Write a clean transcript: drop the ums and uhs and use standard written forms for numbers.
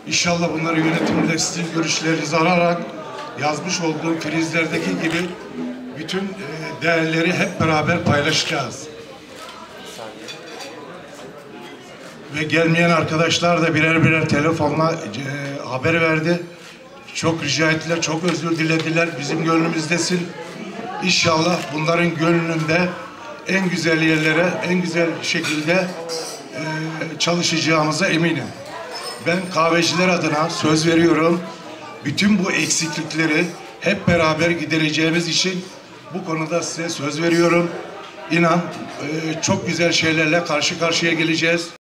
İnşallah bunları yönetimde sizin görüşlerinizi alarak yazmış olduğum filizlerdeki gibi bütün değerleri hep beraber paylaşacağız. Ve gelmeyen arkadaşlar da birer birer telefonla haber verdi. Çok rica ettiler, çok özür dilediler. Bizim gönlümüzdesin. İnşallah bunların gönlünde en güzel yerlere, en güzel şekilde çalışacağımıza eminim. Ben kahveciler adına söz veriyorum. Bütün bu eksiklikleri hep beraber gidereceğimiz için bu konuda size söz veriyorum. İnan çok güzel şeylerle karşı karşıya geleceğiz.